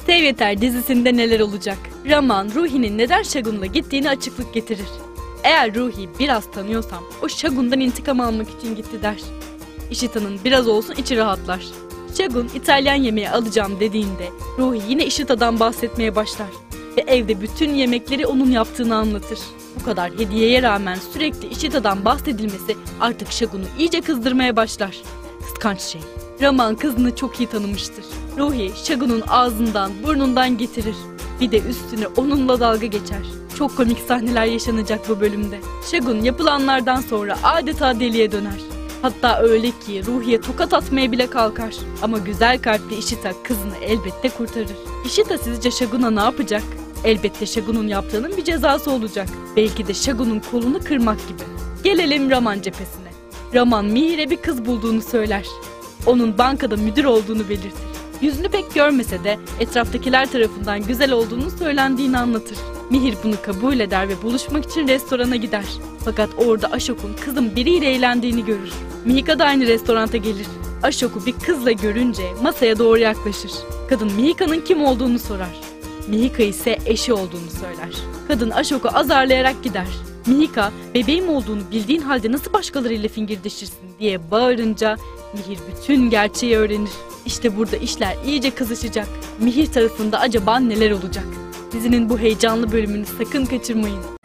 Sev Yeter dizisinde neler olacak? Raman, Ruhi'nin neden Şagun'la gittiğini açıklık getirir. Eğer Ruhi biraz tanıyorsam o Şagun'dan intikam almak için gitti der. Ishita'nın biraz olsun içi rahatlar. Şagun İtalyan yemeği alacağım dediğinde Ruhi yine Ishita'dan bahsetmeye başlar. Ve evde bütün yemekleri onun yaptığını anlatır. Bu kadar hediyeye rağmen sürekli Ishita'dan bahsedilmesi artık Şagun'u iyice kızdırmaya başlar. Kıskanç şey. Raman kızını çok iyi tanımıştır. Ruhi Şagun'un ağzından burnundan getirir. Bir de üstüne onunla dalga geçer. Çok komik sahneler yaşanacak bu bölümde. Şagun yapılanlardan sonra adeta deliye döner. Hatta öyle ki Ruhi'ye tokat atmaya bile kalkar. Ama güzel kalpli Ishita kızını elbette kurtarır. Ishita sizce Şagun'a ne yapacak? Elbette Şagun'un yaptığının bir cezası olacak. Belki de Şagun'un kolunu kırmak gibi. Gelelim Raman cephesine. Raman Mihir'e bir kız bulduğunu söyler. Onun bankada müdür olduğunu belirtir. Yüzünü pek görmese de etraftakiler tarafından güzel olduğunu söylendiğini anlatır. Mihir bunu kabul eder ve buluşmak için restorana gider. Fakat orada Ashok'un kızın biriyle eğlendiğini görür. Mihika da aynı restoranta gelir. Ashok'u bir kızla görünce masaya doğru yaklaşır. Kadın Mihika'nın kim olduğunu sorar. Mihika ise eşi olduğunu söyler. Kadın Ashok'u azarlayarak gider. Mihika, bebeğim olduğunu bildiğin halde nasıl başkalarıyla fingirdeşirsin diye bağırınca Mihir bütün gerçeği öğrenir. İşte burada işler iyice kızışacak. Mihir tarafında acaba neler olacak? Dizinin bu heyecanlı bölümünü sakın kaçırmayın.